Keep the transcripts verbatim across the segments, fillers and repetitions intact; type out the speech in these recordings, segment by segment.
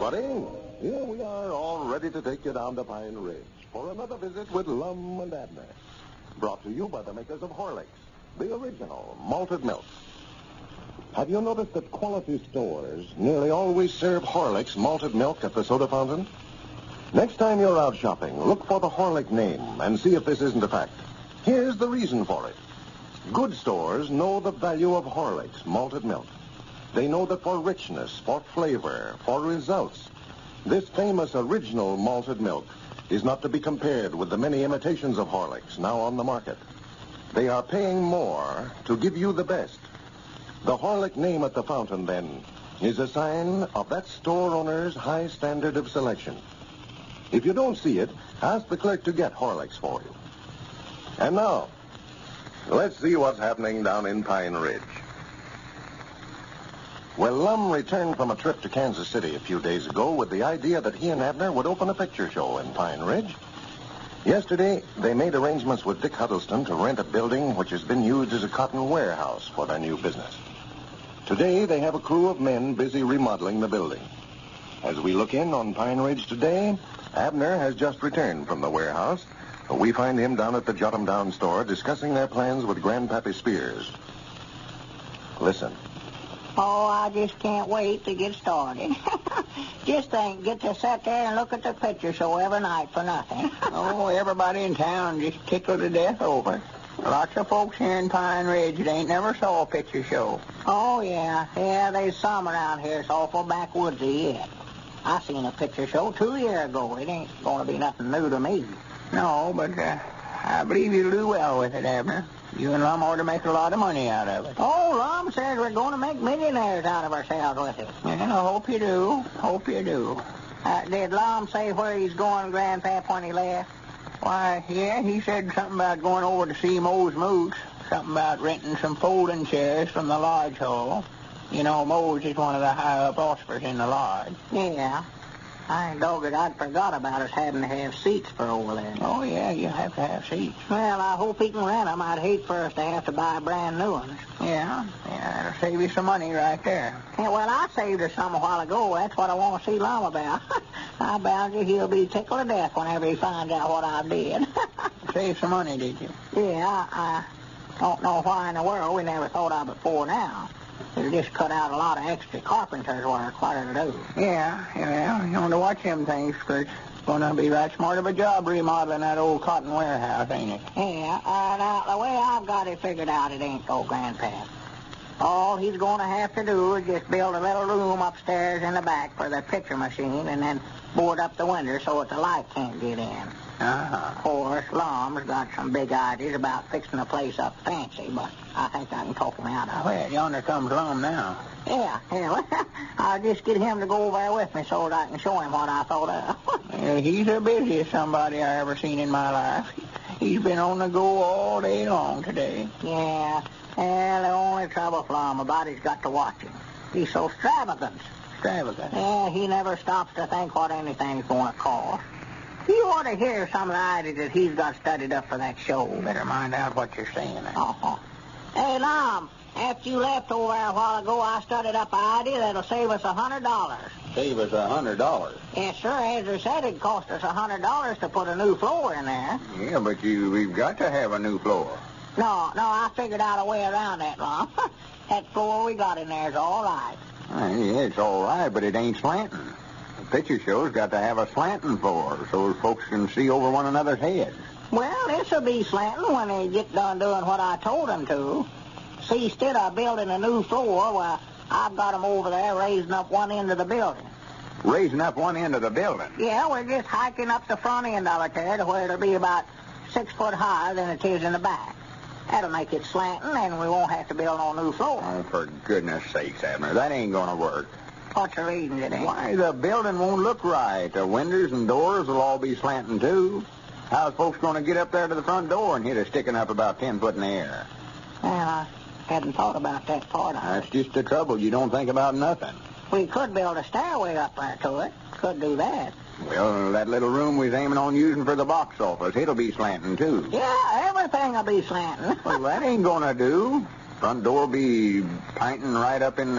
everybody. Here we are, all ready to take you down to Pine Ridge for another visit with Lum and Abner. Brought to you by the makers of Horlicks, the original malted milk. Have you noticed that quality stores nearly always serve Horlicks malted milk at the soda fountain? Next time you're out shopping, look for the Horlick name and see if this isn't a fact. Here's the reason for it. Good stores know the value of Horlicks malted milk. They know that for richness, for flavor, for results, this famous original malted milk is not to be compared with the many imitations of Horlicks now on the market. They are paying more to give you the best. The Horlick name at the fountain, then, is a sign of that store owner's high standard of selection. If you don't see it, ask the clerk to get Horlicks for you. And now, let's see what's happening down in Pine Ridge. Well, Lum returned from a trip to Kansas City a few days ago with the idea that he and Abner would open a picture show in Pine Ridge. Yesterday, they made arrangements with Dick Huddleston to rent a building which has been used as a cotton warehouse for their new business. Today, they have a crew of men busy remodeling the building. As we look in on Pine Ridge today, Abner has just returned from the warehouse. We find him down at the Jot 'em Down store discussing their plans with Grandpappy Spears. Listen. Oh, I just can't wait to get started. Just think, get to sit there and look at the picture show every night for nothing. Oh, everybody in town just tickled to death over it. Lots of folks here in Pine Ridge that ain't never saw a picture show. Oh, yeah. Yeah, there's some around here that's awful backwoodsy yet. I seen a picture show two years ago. It ain't going to be nothing new to me. No, but uh, I believe you'll do well with it, Abner. You and Lum ought to make a lot of money out of it. Oh, Lum says we're going to make millionaires out of ourselves with it. And I hope you do. Hope you do. Uh, did Lum say where he's going, Grandpap, when he left? Why, yeah, he said something about going over to see Moe's Moose. Something about renting some folding chairs from the lodge hall. You know, Moe's is one of the high-up offspers in the lodge. Yeah. I dogged it, I'd forgot about us having to have seats for over there. Oh, yeah, you have to have seats. Well, I hope he can rent them. I'd hate for us to have to buy brand new ones. Yeah, yeah, that'll save you some money right there. Yeah, well, I saved her some a while ago. That's what I want to see Lum about. I bound you he'll be tickled to death whenever he finds out what I did. Save some money, did you? Yeah, I, I don't know why in the world we never thought of it before now. It'll just cut out a lot of extra carpenter's work, what it'll do. Yeah, yeah, you want to watch them things, because it's going to be right smart of a job remodeling that old cotton warehouse, ain't it? Yeah, uh, now, the way I've got it figured out, it ain't so, Grandpa. All he's going to have to do is just build a little room upstairs in the back for the picture machine and then board up the window so that the light can't get in. Uh-huh. Of course, Lum's got some big ideas about fixing the place up fancy, but I think I can talk him out of it. Well, yonder comes Lum now. Yeah, yeah. I'll just get him to go over there with me so that I can show him what I thought of. Yeah, he's the busiest somebody I ever seen in my life. He's been on the go all day long today. Yeah. Well, the only trouble for Lum about he's got to watch him. He's so extravagant. Extravagant? Yeah, he never stops to think what anything's going to cost. You ought to hear some of the ideas that he's got studied up for that show. Better mind out what you're saying. Uh-huh. Hey, Lum, after you left over there a while ago, I studied up an idea that'll save us a hundred dollars. Save us a hundred dollars? Yes, sir. As I said, it'd cost us a hundred dollars to put a new floor in there. Yeah, but you, we've got to have a new floor. No, no, I figured out a way around that, Lum. That floor we got in there is all right. Uh, yeah, it's all right, but it ain't slanting. The picture show's got to have a slanting floor so folks can see over one another's heads. Well, this'll be slanting when they get done doing what I told them to. See, instead of building a new floor, well, I've got them over there raising up one end of the building. Raising up one end of the building? Yeah, we're just hiking up the front end of it there to where it'll be about six foot higher than it is in the back. That'll make it slanting, and we won't have to build no new floor. Oh, for goodness sakes, Abner, that ain't going to work. What's the reason it ain't? Why, the building won't look right. The windows and doors will all be slanting, too. How's folks going to get up there to the front door and hit it sticking up about ten foot in the air? Well, I hadn't thought about that part of it. That's just the trouble. You don't think about nothing. We could build a stairway up there to it. Could do that. Well, that little room we was aiming on using for the box office, it'll be slanting, too. Yeah, everything will be slanting. Well, that ain't going to do. Front door will be pinting right up in the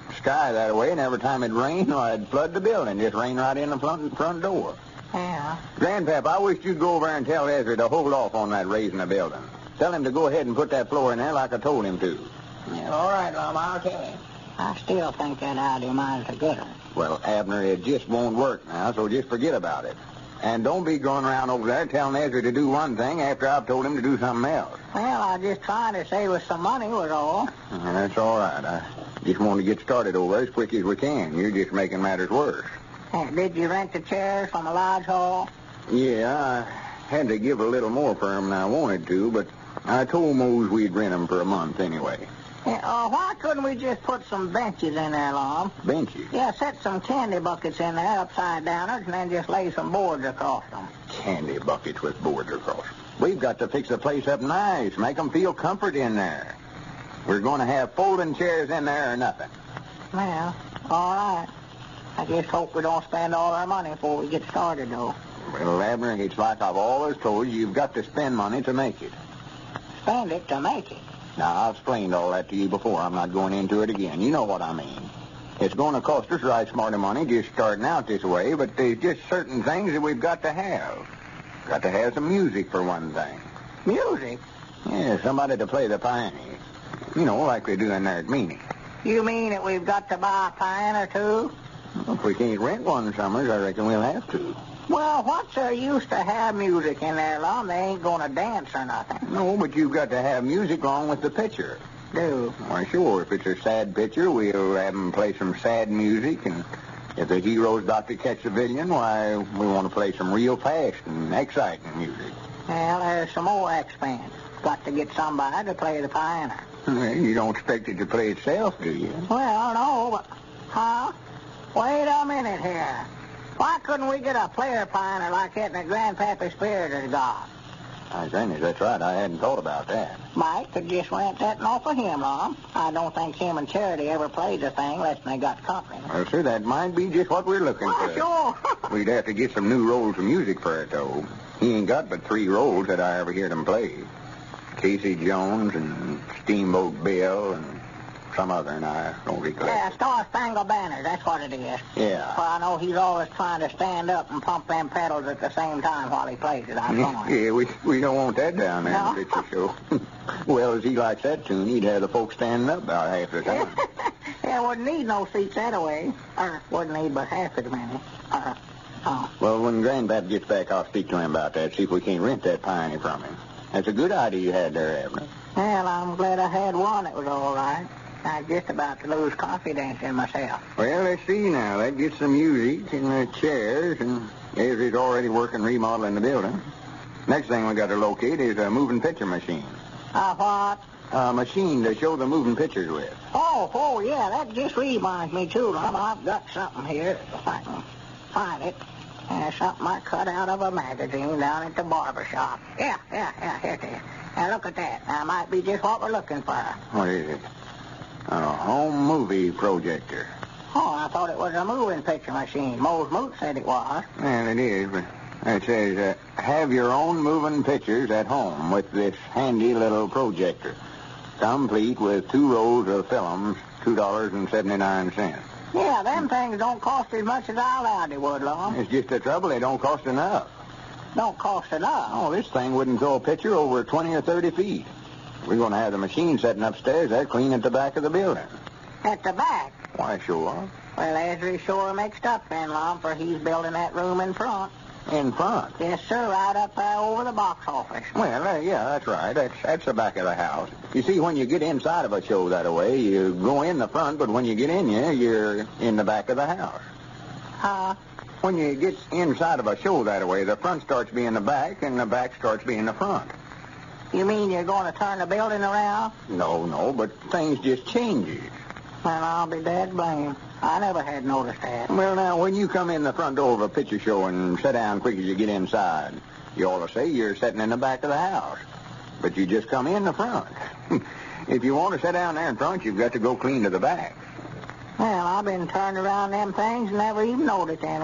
sky that way, and every time it rained, oh, it'd flood the building. Just rain right in the front, front door. Yeah. Grandpap, I wish you'd go over and tell Ezra to hold off on that raising the building. Tell him to go ahead and put that floor in there like I told him to. Yeah, all right, Lum, I'll tell him. I still think that idea of mine's a good one. Well, Abner, it just won't work now, so just forget about it. And don't be going around over there telling Ezra to do one thing after I've told him to do something else. Well, I just trying to save us some money was all. Yeah, that's all right. I just want to get started over as quick as we can. You're just making matters worse. Hey, did you rent the chairs from the lodge hall? Yeah, I had to give a little more for them than I wanted to, but I told Mose we'd rent them for a month anyway. Yeah, uh, why couldn't we just put some benches in there, Lum? Benches? Yeah, set some candy buckets in there, upside downers, and then just lay some boards across them. Candy buckets with boards across. We've got to fix the place up nice, make them feel comfort in there. We're going to have folding chairs in there or nothing. Well, all right. I just hope we don't spend all our money before we get started, though. Well, Abner, it's like I've always told you, you've got to spend money to make it. Spend it to make it. Now, I've explained all that to you before. I'm not going into it again. You know what I mean. It's going to cost us right smart of money just starting out this way, but there's just certain things that we've got to have. Got to have some music for one thing. Music? Yeah, somebody to play the piano. You know, like they do in there at Meany. You mean that we've got to buy a piano, too? If we can't rent one summers, I reckon we'll have to. Well, what's there used to have music in there, Lum? They ain't going to dance or nothing. No, but you've got to have music along with the picture. Do? Why, sure. If it's a sad picture, we'll have them play some sad music. And if the hero's about to catch the villain, why, we want to play some real fast and exciting music. Well, there's some more expense. Got to get somebody to play the piano. Well, you don't expect it to play itself, do you? Well, no, but... Huh? Wait a minute here. Why couldn't we get a player piano like that in the Grandpappy Spirit has got? I think that's right. I hadn't thought about that. Mike could just rent that off of him, Lum. I don't think him and Charity ever played the thing unless they got company. Well, sir, that might be just what we're looking Well, for. sure. We'd have to get some new rolls of music for it, though. He ain't got but three rolls that I ever heard him play. Casey Jones and Steamboat Bill and some other, and I don't recollect. Yeah, Star Spangled Banner, that's what it is. Yeah. Well, I know he's always trying to stand up and pump them pedals at the same time while he plays it. I'm going. Yeah, we we don't want that down there No. in the picture show. Well, as he likes that tune, he'd have the folks standing up about half the time. Yeah, wouldn't need no seats that way. Or wouldn't need but half as many. Uh, oh. Well, when Grandpap gets back, I'll speak to him about that, see if we can't rent that pioneer from him. That's a good idea you had there, Abner. Well, I'm glad I had one that was all right. I was just about to lose confidence in myself. Well, let's see now. That gets some music and the chairs, and Ezra's already working remodeling the building. Next thing we got to locate is a moving picture machine. Uh, what? A machine to show the moving pictures with. Oh, oh, yeah, that just reminds me, too, Lum. I've got something here, if I can find it. Uh, something I cut out of a magazine down at the barber shop. Yeah, yeah, yeah, here it is. Now, look at that. That might be just what we're looking for. What is it? A home movie projector. Oh, I thought it was a moving picture machine. Mose Moot said it was. Well, it is, but it says, uh, have your own moving pictures at home with this handy little projector. Complete with two rolls of films, two dollars and seventy-nine cents. Yeah, them things don't cost as much as I allowed they would, Lum. It's just the trouble, they don't cost enough. Don't cost enough. Oh, this thing wouldn't throw a picture over twenty or thirty feet. We're going to have the machine sitting upstairs there clean at the back of the building. At the back? Why, sure. Well, Ezra's sure mixed up then, Lum, for he's building that room in front. In front? Yes, sir, right up there over the box office. Well, uh, yeah, that's right. That's, that's the back of the house. You see, when you get inside of a show that way, you go in the front, but when you get in here, you're in the back of the house. Huh? When you get inside of a show that way, the front starts being the back, and the back starts being the front. You mean you're going to turn the building around? No, no, but things just changes. Well, I'll be dead blamed. I never had noticed that. Well, now, when you come in the front door of a picture show and sit down quick as you get inside, you ought to say you're sitting in the back of the house. But you just come in the front. If you want to sit down there in front, you've got to go clean to the back. Well, I've been turned around them things and never even noticed them.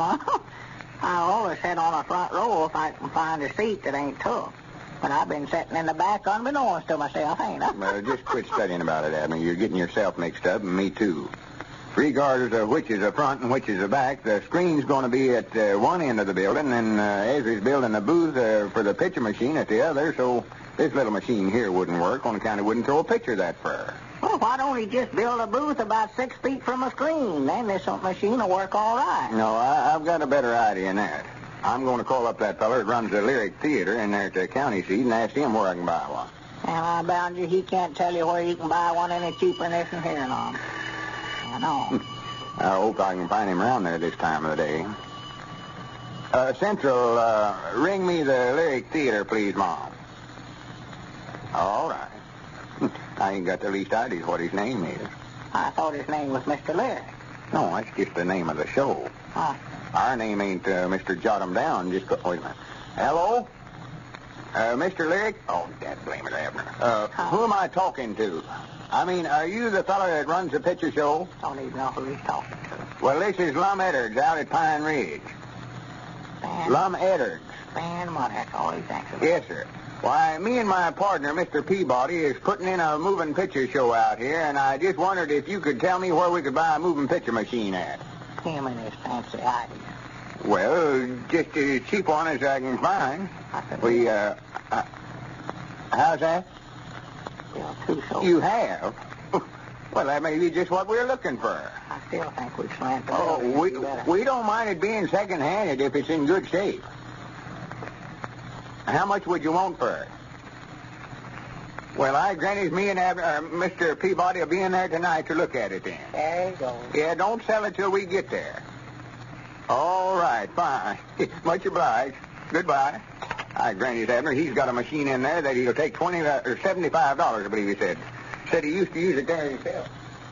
I always sit on a front row if I can find a seat that ain't took. But I've been sitting in the back unbeknownst to myself, ain't I? Well, just quit studying about it, Abner. You're getting yourself mixed up, and me too. Regardless of which is the front and which is the back, the screen's going to be at uh, one end of the building, and uh, Ezra's building a booth uh, for the picture machine at the other, so this little machine here wouldn't work on account it wouldn't throw a picture that far. Well, why don't he just build a booth about six feet from a screen? Then this machine will work all right. No, I, I've got a better idea than that. I'm going to call up that feller that runs the Lyric Theater in there at the county seat and ask him where I can buy one. And I bound you he can't tell you where you can buy one any cheaper than this and hearing on. I know. I hope I can find him around there this time of the day. Uh, Central, uh, ring me the Lyric Theater, please, Mom. All right. I ain't got the least idea what his name is. I thought his name was Mister Lyric. No, that's just the name of the show. Huh. Our name ain't uh, Mister Jot 'em Down. Just go, wait a minute. Hello? Uh, Mister Lyric? Oh, that blame it, Abner. Uh, who am I talking to? I mean, are you the fellow that runs the picture show? Don't even know who he's talking to. Well, this is Lum Edwards out at Pine Ridge. Van, Lum Edwards. Van, what, that's all he thinks about. Yes, sir. Why, me and my partner, Mister Peabody, is putting in a moving picture show out here, and I just wondered if you could tell me where we could buy a moving picture machine at. Him and his fancy idea. Well, just as cheap one as I can find. We, uh, uh how's that? Still too so. You have? Well, that may be just what we're looking for. I still think we slant the Oh, building. we, we don't mind it being second-handed if it's in good shape. How much would you want for it? Well, I grant me and Abner, uh, Mister Peabody will be in there tonight to look at it then. There you go. Yeah, don't sell it till we get there. All right, fine. Much obliged. Goodbye. I grant you, Abner, he's got a machine in there that he'll take twenty or seventy-five dollars, I believe he said. Said he used to use it there himself.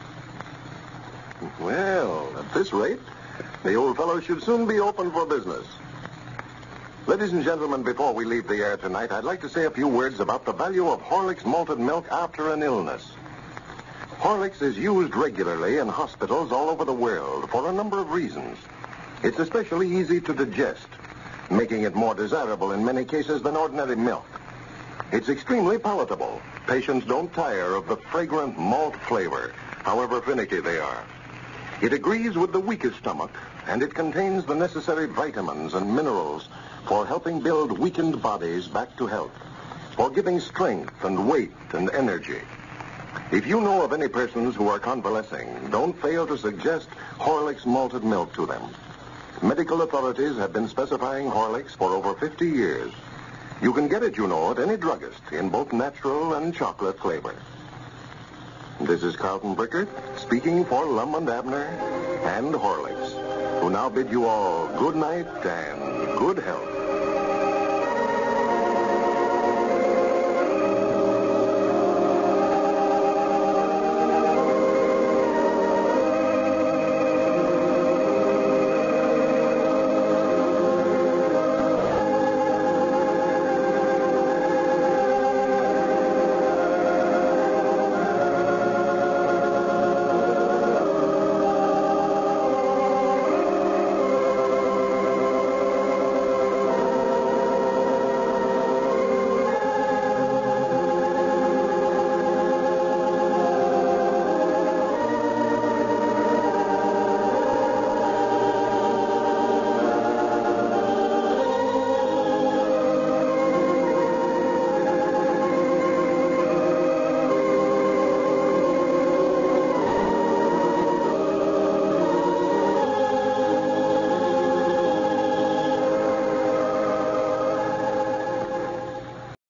Well, at this rate, the old fellow should soon be open for business. Ladies and gentlemen, before we leave the air tonight, I'd like to say a few words about the value of Horlicks malted milk after an illness. Horlicks is used regularly in hospitals all over the world for a number of reasons. It's especially easy to digest, making it more desirable in many cases than ordinary milk. It's extremely palatable. Patients don't tire of the fragrant malt flavor, however finicky they are. It agrees with the weakest stomach, and it contains the necessary vitamins and minerals for helping build weakened bodies back to health, for giving strength and weight and energy. If you know of any persons who are convalescing, don't fail to suggest Horlicks malted milk to them. Medical authorities have been specifying Horlicks for over fifty years. You can get it, you know, at any druggist in both natural and chocolate flavor. This is Carlton Brickert speaking for Lum and Abner and Horlicks, who now bid you all good night and good health.